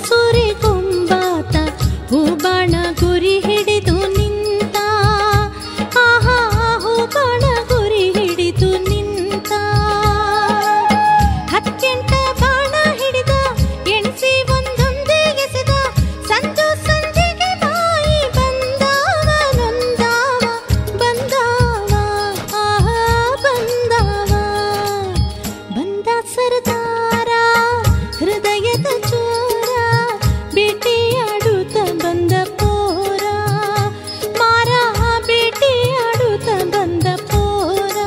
ಸೂರಿ ಕೊಂಬಾತ ಹೂಬಾಣ ಗುರಿ ಹಿಡಿದು ನಿಂತ. ಆಹಾ ಹೂಬಾಣ ಗುರಿ ಹಿಡಿದು ನಿಂತ. ಹತ್ತೆಂಟ ಬಾಣ ಹಿಡಿದ ಎಣಿಸಿ ಒಂದೊಂದೇ ಎಸೆದ. ಸಂಜು ಸಂಜೆಗೆ ಬಾಯಿ ಬಂದಾವ ನೊಂದಾವ ಬಂದಾವ. ಆಹಾ ಬಂದಾವ ಬಂದ ಸರ್ದಾರ ಹೃದಯದ ಚೋರ. ಬೇಟೆಯಾಡುತ್ತ ಬಂದ ಪೋರ ಮಾರ. ಬೇಟೆಯಾಡುತ್ತ ಬಂದ ಪೋರ.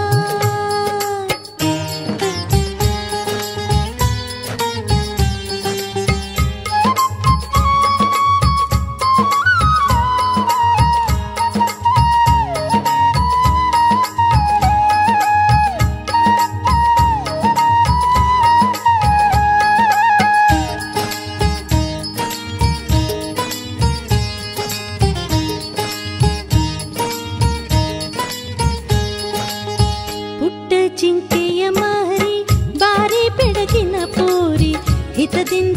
ಪುಟ್ಟ ಜಿಂಕೆಯ ಮಾರಿ ಬಾರಿ ಬೆಳಗಿನ ಪೋರಿ ಹಿತದಿಂದ